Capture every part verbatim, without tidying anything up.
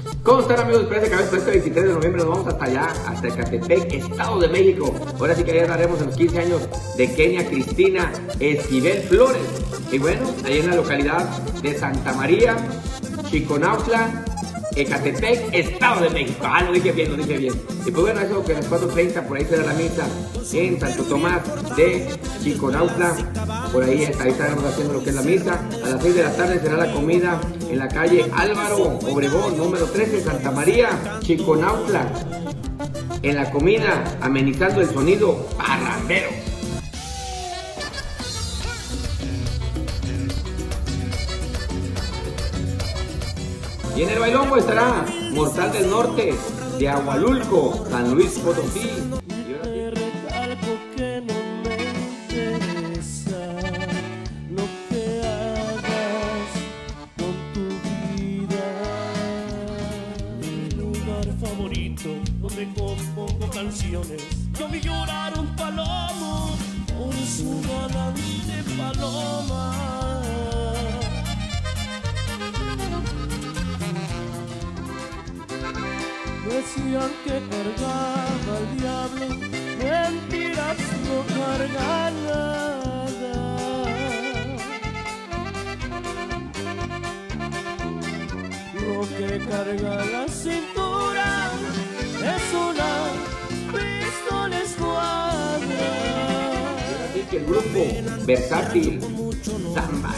¿Cómo están, amigos? Esperen de cabeza, este veintitrés de noviembre nos vamos hasta allá, hasta Ecatepec, Estado de México. Ahora sí que allá daremos en los quince años de Kenia Cristina Esquivel Flores. Y bueno, ahí en la localidad de Santa María, Chiconautla, Ecatepec, Estado de México. Ah, lo dije bien, lo dije bien. Y pues bueno, eso que a las cuatro treinta por ahí será la misa en Santo Tomás de Chiconautla. Por ahí, ahí estaremos haciendo lo que es la misa. A las seis de la tarde será la comida en la calle Álvaro Obregón, número trece, Santa María, Chiconautla. En la comida, amenizando el sonido parrandero. Y en el bailongo estará Mortal del Norte de Agualulco, San Luis Potosí. Te recalco que no me interesa lo que hagas con tu vida. Mi lugar favorito donde compongo canciones, yo vi llorar un palomo por su galante paloma. Decían que cargaba el diablo, mentiras no carga nada. Lo que carga la cintura es una pistola escuadra. Así que el grupo versátil Zambas.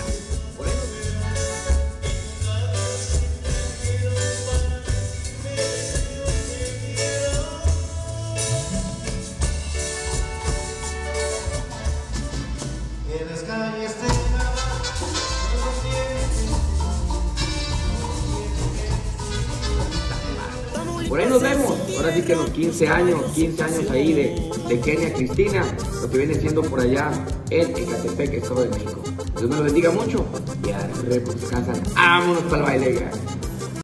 Por ahí nos vemos, ahora sí que los quince años, quince años ahí de, de Kenia Cristina, lo que viene siendo por allá en Ecatepec, Estado de México. Dios me lo bendiga mucho y arre por su casa, vámonos para el baile.